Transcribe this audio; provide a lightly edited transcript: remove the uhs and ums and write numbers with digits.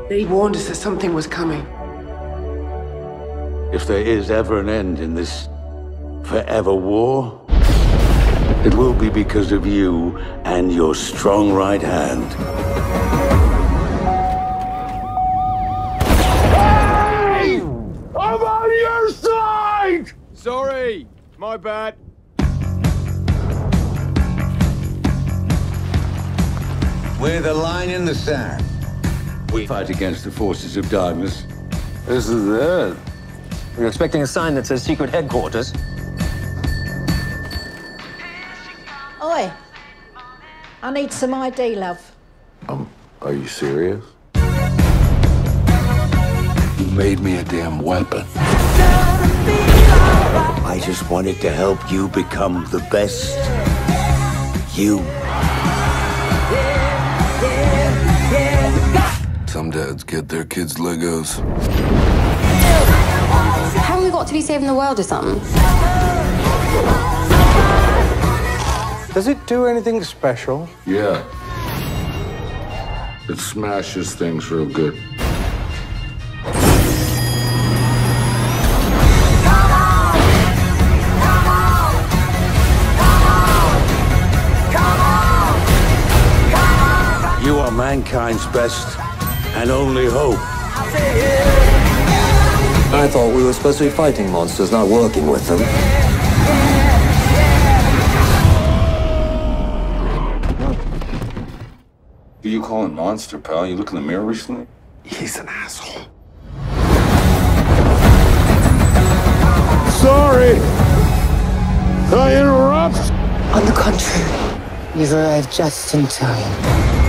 They warned us that something was coming. If there is ever an end in this forever war, it will be because of you and your strong right hand. Hey! I'm on your side! Sorry, my bad. We're the line in the sand. We fight against the forces of darkness. This is it. You're expecting a sign that says secret headquarters? Oi. I need some ID, love. Are you serious? You made me a damn weapon. I just wanted to help you become the best you. Some dads get their kids Legos. Haven't we got to be saving the world or something? Does it do anything special? Yeah. It smashes things real good. You are mankind's best and only hope. I thought we were supposed to be fighting monsters, not working with them. Who you calling monster, pal? You look in the mirror recently? He's an asshole. Sorry! I interrupt! On the contrary, you've arrived just in time.